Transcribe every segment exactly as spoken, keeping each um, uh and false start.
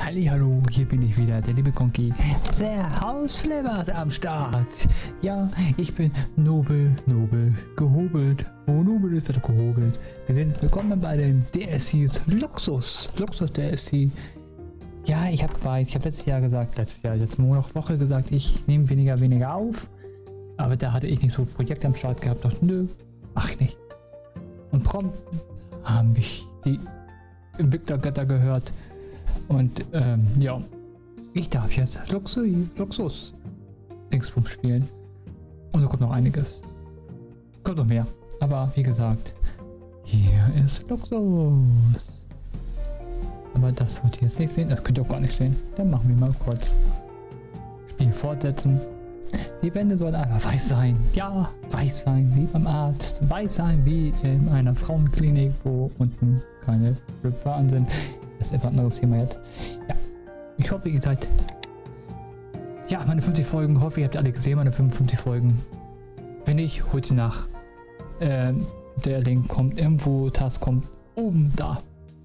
Hallihallo, hier bin ich wieder, der liebe Conky, der Hausflippers am Start. Ja, ich bin nobel, nobel, gehobelt. Wo nobel ist, wird er gehobelt. Wir sind willkommen bei den D S Cs Luxus, Luxus D S C. Ja, ich habe weiß, ich habe letztes Jahr gesagt, letztes Jahr, letzte Monat, Woche gesagt, ich nehme weniger, weniger auf. Aber da hatte ich nicht so Projekte am Start gehabt, dachte, nö, mach ich nicht. Und prompt haben mich die Entwicklergötter gehört. Und ähm, ja, ich darf jetzt Luxus, Luxus Dingsbums spielen. Und da kommt noch einiges. Kommt noch mehr. Aber wie gesagt, hier ist Luxus. Aber das wollt ihr jetzt nicht sehen. Das könnt ihr auch gar nicht sehen. Dann machen wir mal kurz Spiel fortsetzen. Die Wände sollen einfach weiß sein. Ja, weiß sein wie beim Arzt. Weiß sein wie in einer Frauenklinik, wo unten keine Blutbahnen sind. Das ist etwas ein anderes Thema jetzt. Ja, ich hoffe, ihr seid... Ja, meine fünfzig Folgen. Hoffe, ihr habt alle gesehen, meine fünfundfünfzig Folgen. Wenn nicht, holt sie nach. Ähm, der Link kommt irgendwo, das kommt oben, da.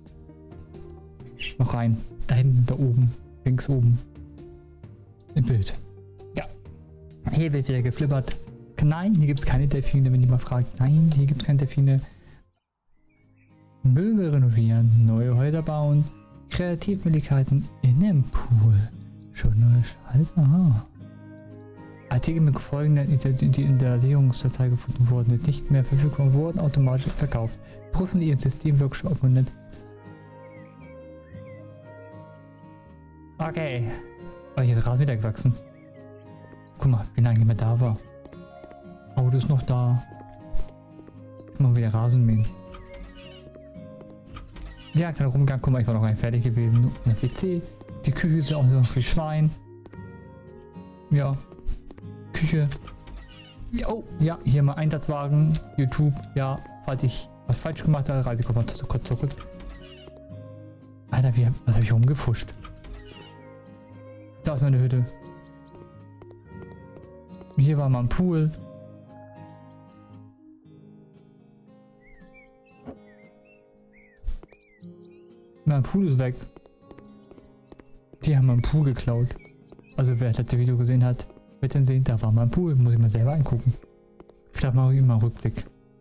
Noch rein. Da hinten, da oben. Links oben. Im Bild. Ja. Hier wird wieder geflippert. Nein, hier gibt es keine Delfine, wenn ihr mal fragt. Nein, hier gibt es keine Delfine. Möbel renovieren, neue Häuser bauen, Kreativmöglichkeiten in dem Pool. Schon neue Schalter. Aha. Artikel mit folgenden, die, die in der Sicherungsdatei gefunden wurden, nicht mehr verfügbar wurden, automatisch verkauft. Prüfen ihr System wirklich abonniert. Okay. Oh, hier ist Rasen wieder gewachsen. Guck mal, wie lange nicht mehr da war. Auto ist noch da. Guck mal, wieder Rasen mähen. Ja, kleiner Rumgang. Guck mal, ich war noch gar nicht fertig gewesen. Eine P C. Die Küche ist ja auch so für Schwein. Ja. Küche. Ja, oh, ja, hier mal Einsatzwagen. YouTube. Ja, falls ich was falsch gemacht habe, reise ich mal zu kurz zurück. Alter, wie, was habe ich rumgefuscht? Da ist meine Hütte. Hier war mal ein Pool. Mein Pool ist weg. Die haben meinen Pool geklaut. Also wer das letzte Video gesehen hat, wird dann sehen, da war mein Pool. Muss ich mal selber angucken. Ich dachte mal immer Rückblick.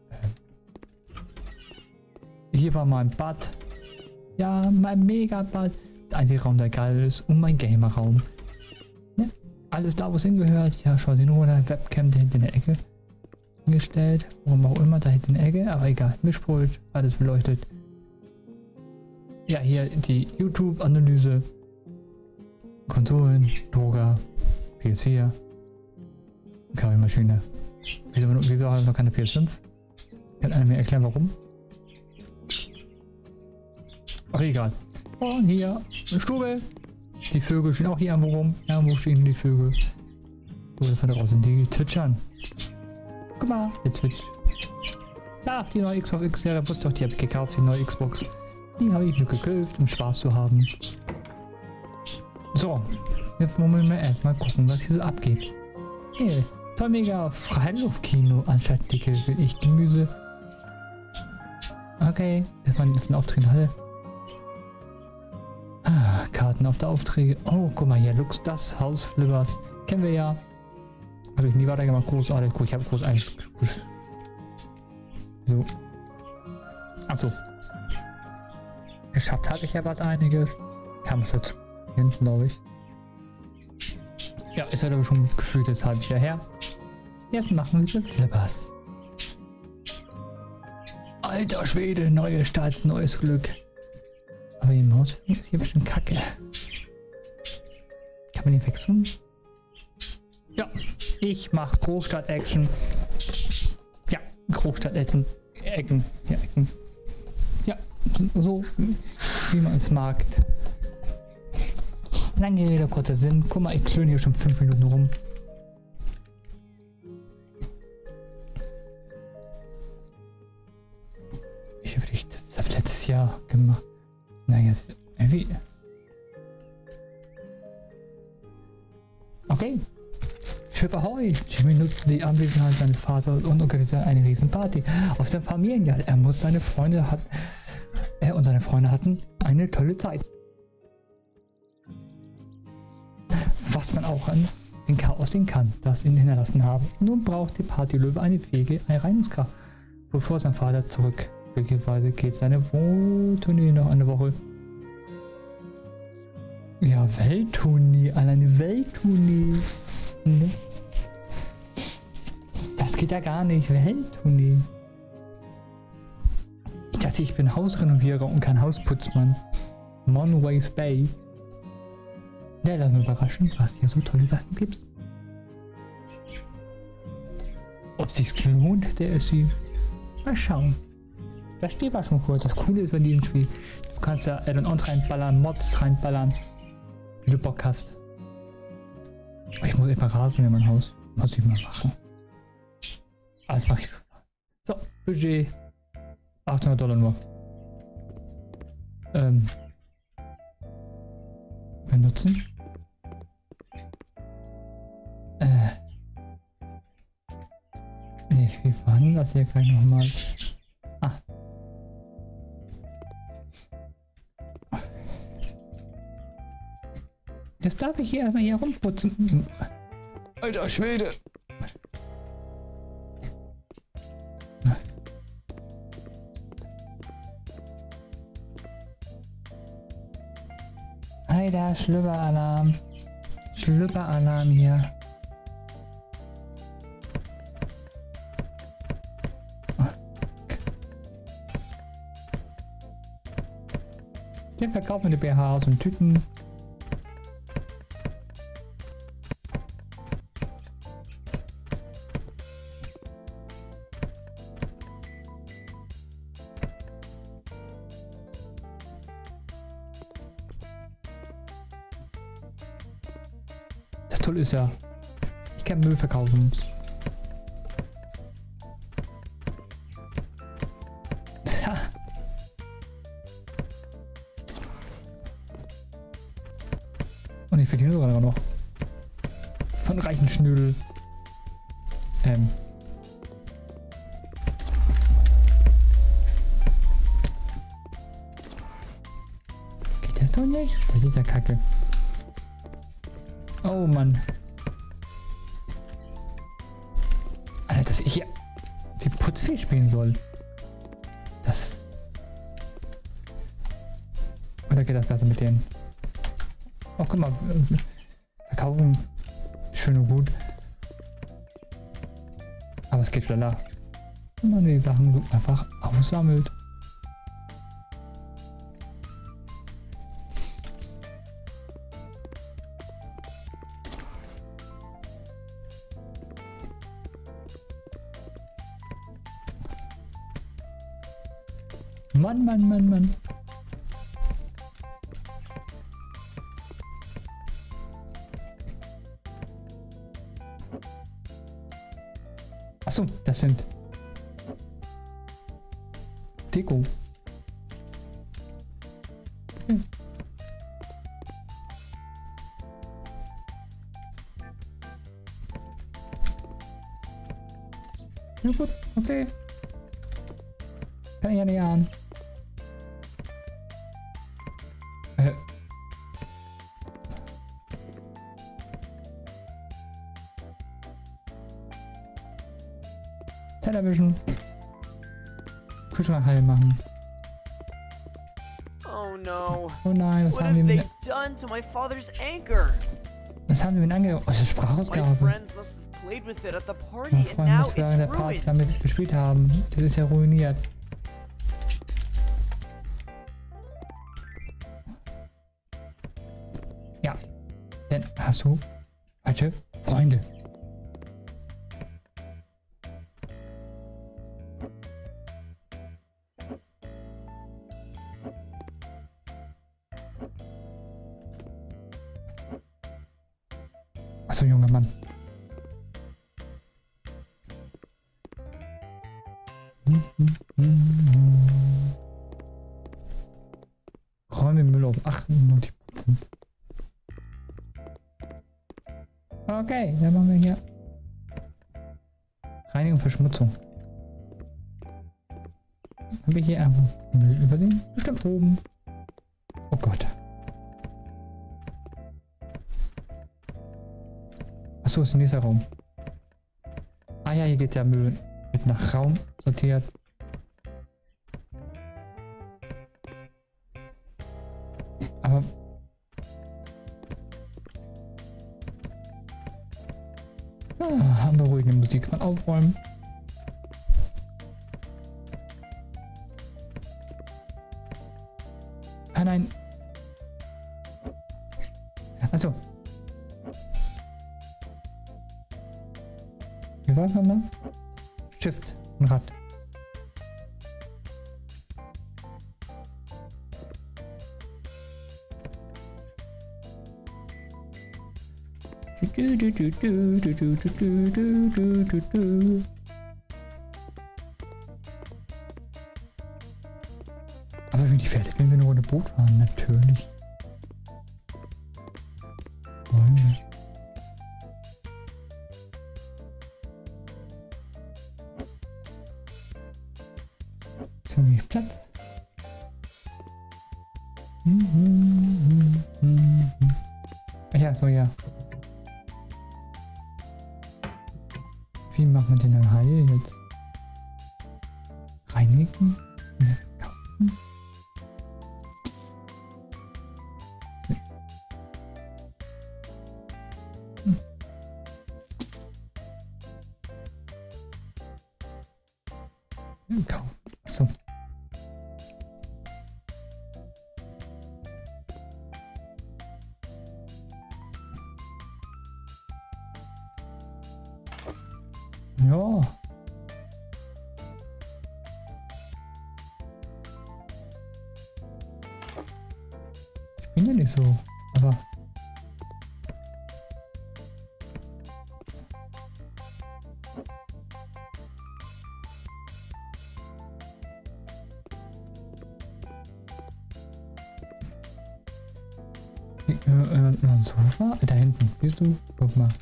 Hier war mein Bad. Ja, mein Mega-Bad. Der einzige Raum, der geil ist. Und mein Gamer-Raum. Ne? Alles da, wo es hingehört. Ja, schau dir nur eine Webcam da hinten in der Ecke hingestellt. Warum auch immer, da hinten in der Ecke. Aber egal. Mischpult. Alles beleuchtet. Ja, hier die YouTube-Analyse, Konsolen, Drucker, P S vier, Kaffeemaschine. Wieso, wieso haben wir noch keine P S fünf? Kann einer mir erklären, warum? Ach, egal. Und hier eine Stube. Die Vögel stehen auch hier irgendwo rum. Irgendwo stehen die Vögel. Oder von draußen, die zwitschern. Guck mal, der Twitch. Ach, die neue Xbox X, ja, da wusste doch, die habe ich gekauft, die neue Xbox. Die habe ich mir gekauft, um Spaß zu haben. So, jetzt wollen wir erstmal gucken, was hier so abgeht. Hey, toll mega Freiluftkino anstatt dicke will ich Gemüse. Okay, erstmal ein Auftritt in der Halle. Ah, Karten auf der Aufträge. Oh, guck mal hier, Lux, das Haus Flippers. Kennen wir ja. Habe ich nie weitergemacht, großartig. Guck, ich habe groß eins. So. Achso. Geschafft hatte ich ja was einiges. Kam es jetzt hinten, glaube ich. Ja, ist halt aber schon gefühlt das halbes Jahr her. Jetzt machen wir das Flippers. Alter Schwede, neue Stadt, neues Glück. Aber die Maus ist hier bestimmt kacke. Kann man den wechseln? Ja, ich mach Großstadt-Action. Ja, Großstadt-Action. Ecken. Ja, Ecken. Ja, so wie man es mag. Lange Rede, kurzer Sinn. Guck mal, ich klöne hier schon fünf Minuten rum. Ich habe das hab letztes Jahr gemacht. Na jetzt irgendwie. Okay. Schiff Ahoi! Jimmy nutzt die Anwesenheit seines Vaters und organisiert eine Riesenparty auf seinem Familienjahr. Er muss seine Freunde hat, er und seine Freunde hatten eine tolle Zeit. was man auch an den Chaos sehen kann, das ihn hinterlassen haben. Nun braucht die Partylöwe eine fähige Reinigungskraft, bevor sein Vater zurück. Möglicherweise geht seine Wohntournee noch eine Woche. Ja, Welttournee, alleine Welttournee. Ne? Das geht ja gar nicht, Welttournee. Ich dachte, ich bin Hausrenovierer und kein Hausputzmann. Monways Bay. Ja, lass mich überraschen, was hier so tolle Sachen gibt. Ob sich's lohnt, der ist sie. Mal schauen. Das Spiel war schon cool. Das Coole ist bei diesem Spiel, du kannst da Add-ons reinballern, Mods reinballern, wie du Bock hast. Ich muss einfach rasen in mein Haus. Muss ich mal machen. Alles mach ich. So, Budget achthundert Dollar nur. Ähm. Benutzen. Äh. Nee, wir verhandeln das hier gleich nochmal. Ah. Jetzt darf ich hier erstmal hier rumputzen. Alter Schwede! Alter, Schlüpperalarm. Schlüpperalarm hier. Wir verkaufen die B Hs und Tüten. Das Tolle ist ja, ich kann Müll verkaufen. Und ich verdiene sogar noch. Von reichen Schnödel. Ähm. Geht das doch nicht? Das ist ja kacke. Oh Mann. Alter, dass ich hier die Putzfee spielen soll. Das. Oder geht das besser mit denen? Oh, guck mal. Verkaufen. Schön und gut. Aber es geht schneller. Wenn man die Sachen so einfach aussammelt. Mann, Mann, Mann, Mann. Achso, das sind Deko. Okay. Ja gut, okay. Kann ich ja nicht ahnen. Äh. Television. Kühlschrank heil machen. Oh no. Oh nein, was What haben wir have they mit... done to my father's anchor? Was haben wir mit ange... Oh, das ist My Sprachausgabe. friends must have played with it at the party Meine and Freunde now müssen während der it's Party ruined. damit gespielt haben. Das ist ja ruiniert. Ja. Denn hast du falsche Freunde. Achso, junger Mann. Hm, hm, hm, hm. Räume Müll auf achtundneunzig Prozent. Okay, dann machen wir hier Reinigung, Verschmutzung. Habe ich hier einfach Müll übersehen? Bestimmt oben. Oh Gott. Achso, ist der nächste Raum. Ah ja, hier geht der Müll. Wird nach Raum sortiert. Aber... Ah, haben wir ruhige Musik. Mal aufräumen. Ah nein. Achso. Wie war es nochmal? Shift. Ein Rad. Du, du, du, du, du, du, du, du, du, du, du. Aber wenn ich fertig bin, wenn wir ohne Boot fahren, natürlich. Wollen wir. Jetzt habe ich Platz. Ach ja, so ja. Wie macht man den dann heil jetzt? Reinigen? Kaufen? Hm. Hm, kaufen. So. Ja. Ich bin ja nicht so, aber... Äh, äh, ein Sofa? Da hinten, siehst du? Guck mal.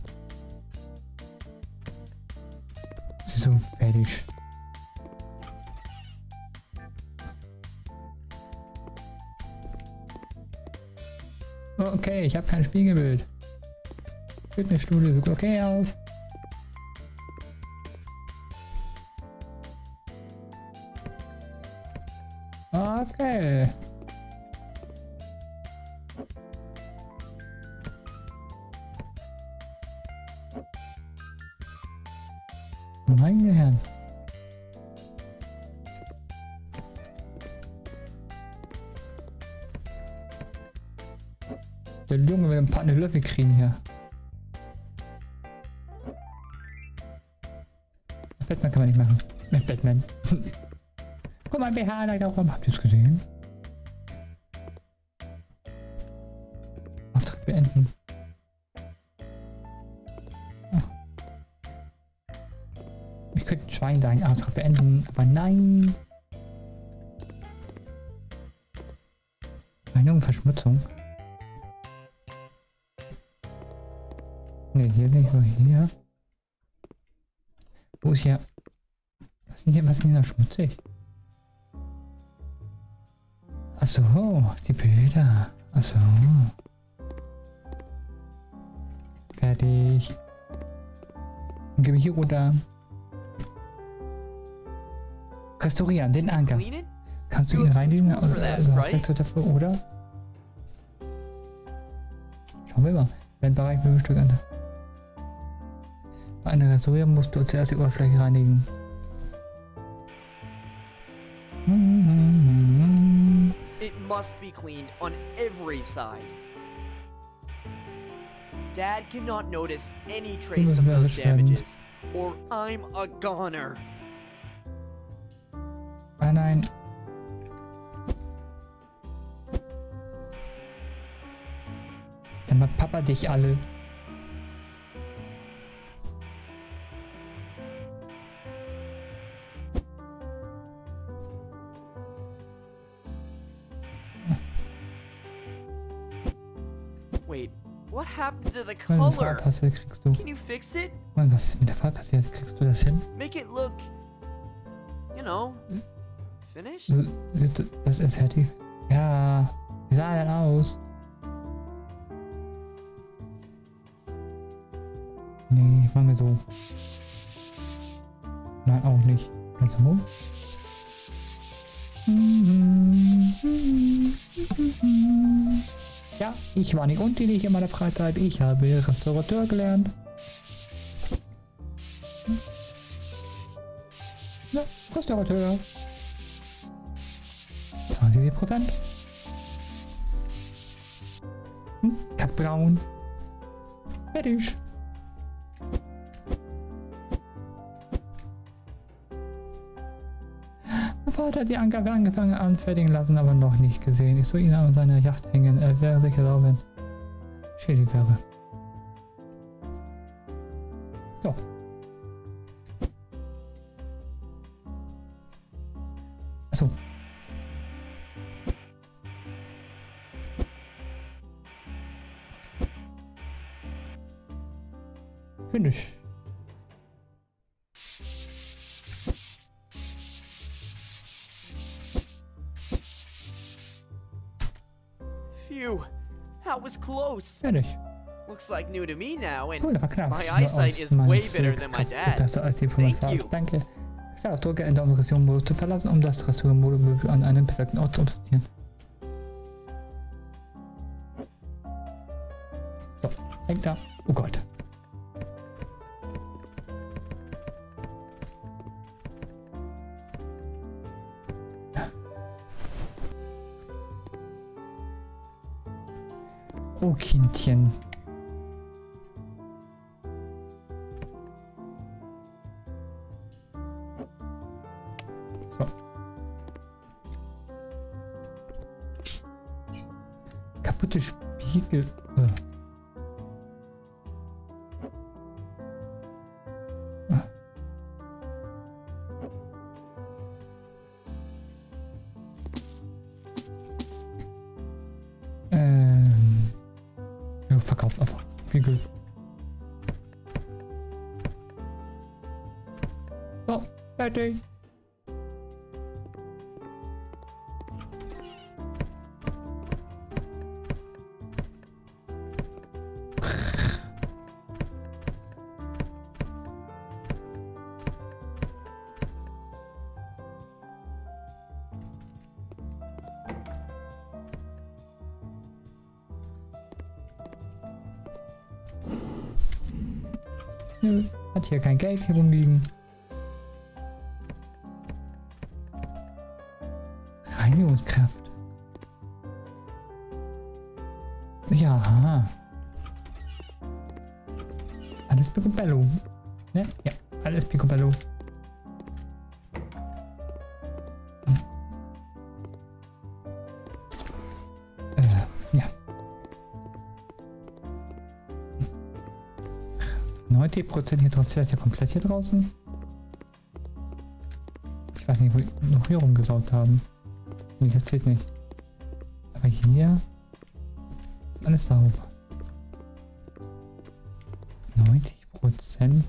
So, fertig. Okay, ich habe kein Spiegelbild. Fitnessstudio sieht okay aus. Okay. Meine Herren. Der Junge will ein paar Löffel kriegen hier. Batman kann man nicht machen. Mit Batman. Guck mal, B H da rum. Habt ihr es gesehen? Auftrag beenden. Ich könnte Schwein sagen, Auftrag beenden, aber nein. Eine Verschmutzung. Ne, hier nicht, wo hier. Wo ist hier? Was ist denn hier, was ist denn hier schmutzig? Achso, die Bilder. Achso. Fertig. Dann gehen wir hier runter. Restaurieren, den Anker. Kannst du ihn reinigen? Also, also hast du dafür, oder? Schauen wir mal. Wenn Bereich mit Stück an. Bei einer Restaurierung musst du zuerst die Oberfläche reinigen. It must be cleaned on every side. Dad cannot notice any trace of those damages, or I'm a goner. Ah nein. Dann macht Papa dich alle. Wait, what happened to the Meine color? Farbpasse kriegst du. Can you fix it? Mann, was ist mit der Farbe passiert? Kriegst du das hin? Make it look, you know, finished? Das ist fertig. Ja. Wie sah er denn aus? Nee, machen wir so. Nein, auch nicht. Also hoch. Ja, ich war nicht untätig in meiner Freizeit. Ich habe Restaurateur gelernt. Ja, Restaurateur. zwanzig Prozent. Hm, Kackbraun. Fertig. Mein Vater hat die Anker angefangen anfertigen lassen, aber noch nicht gesehen. Ich soll ihn an seiner Yacht hängen. Er wäre sicher da, wenn schädlich wäre. So. Achso. Finish. Phew, that was close. Fertig. Looks like new to me now, and Cool, das war knapp. my Nur eyesight aus is meines way Sicht better than my Kraft besser als dad's. die von meinem Thank Vater. you. Danke. Ja, drücke Enter, um Restaurantmodus zu verlassen, um das Restaurantmodus an einem perfekten Ort zu platzieren. So, hängt da. Oh Gott. Oh, Kindchen. So. Kaputte Spiegel. Äh. Ah. Ähm. Ja, verkauft einfach. Spiegel. So, fertig. Nö, hat hier kein Geld hier rumliegen. Reinigungskraft. Ja. Alles picobello. Ne? Ja, alles picobello. Äh, ja. neunzig Prozent hier draußen, ist ja komplett hier draußen. Ich weiß nicht, wo wir noch hier rumgesaugt haben. Nee, das zählt nicht. Aber hier ist alles sauber. neunzig Prozent.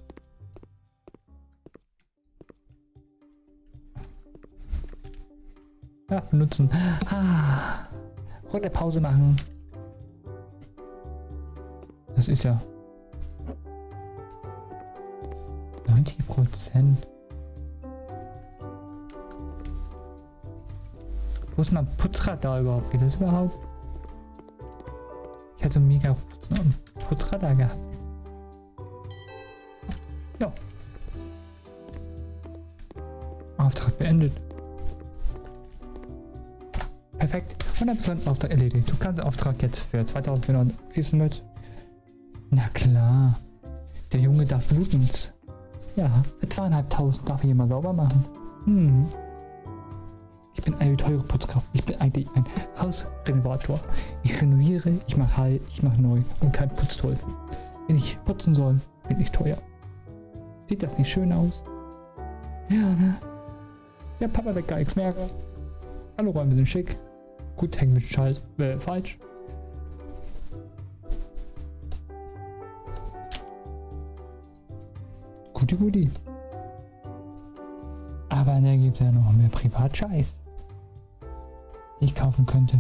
Ja, benutzen. Ah, Runde Pause machen. Das ist ja neunzig Prozent. Wo ist mein Putzrad da überhaupt? Geht das überhaupt? Ich hatte so mega Putzrad da gehabt. Ja. Auftrag beendet. Perfekt. hundert Prozent Auftrag erledigt. Du kannst den Auftrag jetzt für zweitausendvierhundert fließen mit. Na klar. Der Junge darf blutens. Ja, für zweieinhalbtausend darf ich immer sauber machen. Hm. Ich bin eine teure Putzkraft. Ich bin eigentlich ein Hausrenovator. Ich renoviere, ich mache heil, ich mache neu und kein Putzteufel. Wenn ich putzen soll, bin ich teuer. Sieht das nicht schön aus? Ja, ne? Ja, Papa wird gar nichts merken. Alle Räume sind schick. Gut, hängen mit Scheiß, äh, falsch. Guti, guti. Aber da gibt es ja noch mehr Privatscheiß, den ich kaufen könnte.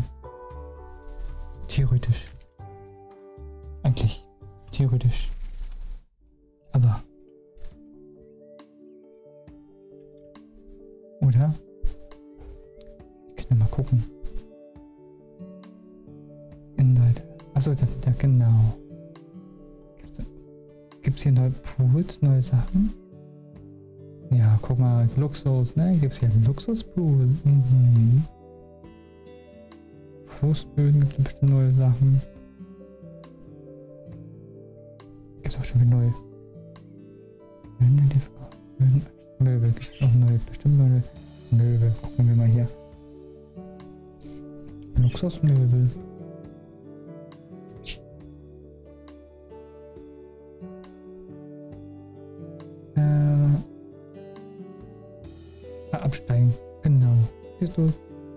Theoretisch. Eigentlich. Theoretisch. Achso, das ja genau. Gibt es hier neue Pools, neue Sachen? Ja, guck mal, Luxus, ne? Gibt es hier einen Luxuspool? Mhm. Fußböden gibt es bestimmt neue Sachen. Gibt es auch schon wieder neue Möbel. Gibt es auch neue, bestimmt neue Möbel. Gucken wir mal hier. Luxusmöbel. Äh, absteigen. Genau. Siehst du?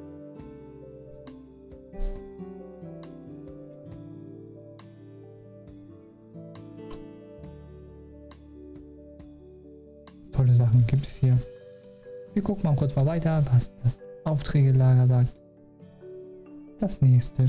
Tolle Sachen gibt es hier. Wir gucken mal kurz mal weiter, was das Aufträgelager sagt. Das nächste.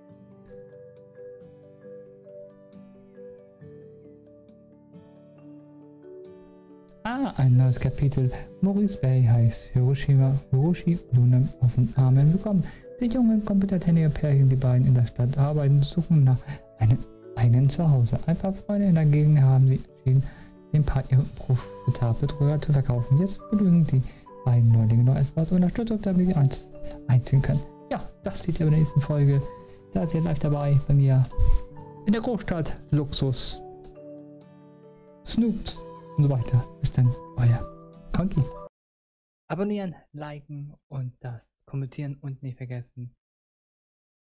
Ah, ein neues Kapitel. Maurice Bay heißt Hiroshima, Hiroshi Luna auf den Armen bekommen. Die jungen, kompetente Pärchen, die beiden in der Stadt arbeiten, suchen nach einem eigenen Zuhause. Ein paar Freunde in der Gegend haben sie entschieden, den Paar ihre profitable Droger zu verkaufen. Jetzt benötigen die beiden Neulinge noch etwas Unterstützung, damit sie eins einziehen können. Ja, das seht ihr in der nächsten Folge. Da seid ihr live dabei bei mir in der Großstadt Luxus, Snoops und so weiter. Bis dann, euer Konki. Abonnieren, liken und das Kommentieren und nicht vergessen.